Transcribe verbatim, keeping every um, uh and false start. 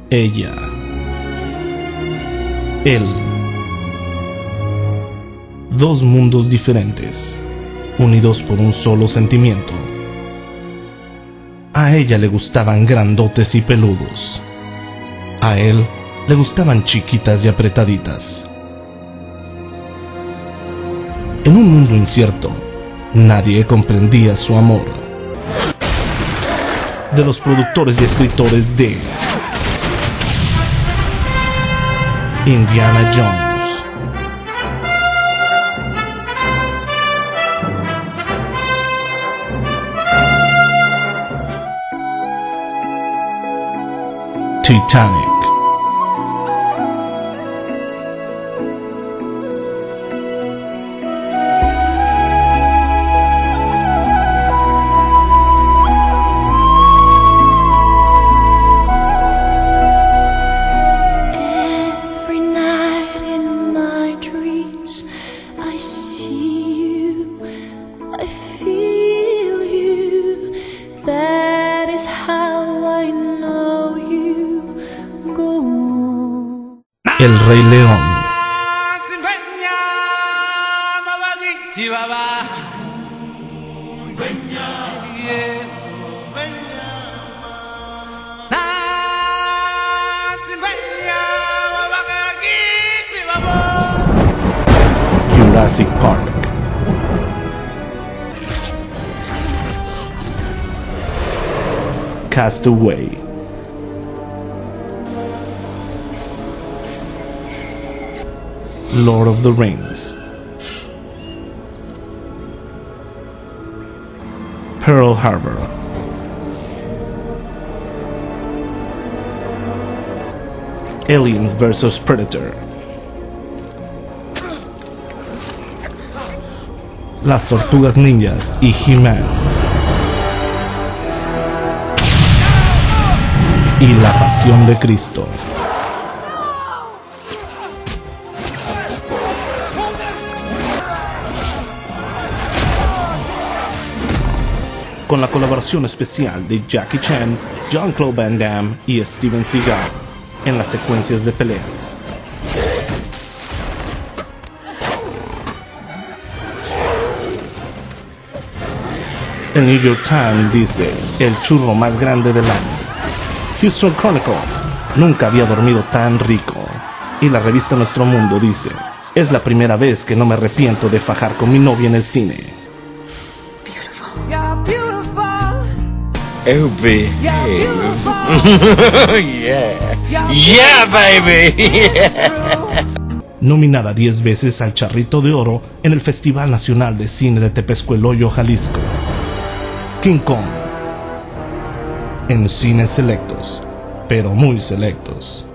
ella, él. Dos mundos diferentes, unidos por un solo sentimiento. A ella le gustaban grandotes y peludos. A él le gustaban chiquitas y apretaditas. En un mundo incierto, nadie comprendía su amor. De los productores y escritores de Indiana Jones, Titanic, Every night in my dreams I see you, I feel you. That is how I know you go on. El Rey León, Jurassic Park, Castaway, Lord of the Rings, Pearl Harbor, Aliens versus. Predator, Las Tortugas Ninjas y He-Man, y La Pasión de Cristo. Con la colaboración especial de Jackie Chan, Jean-Claude Van Damme y Steven Seagal en las secuencias de peleas. El New York Times dice, el churro más grande del año. Houston Chronicle, nunca había dormido tan rico. Y la revista Nuestro Mundo dice, es la primera vez que no me arrepiento de fajar con mi novia en el cine. Oh, baby. Yeah. Yeah, baby. Nominada diez veces al Charrito de Oro en el Festival Nacional de Cine de Tepezcueloyo, Jalisco. King Kong. En cines selectos, pero muy selectos.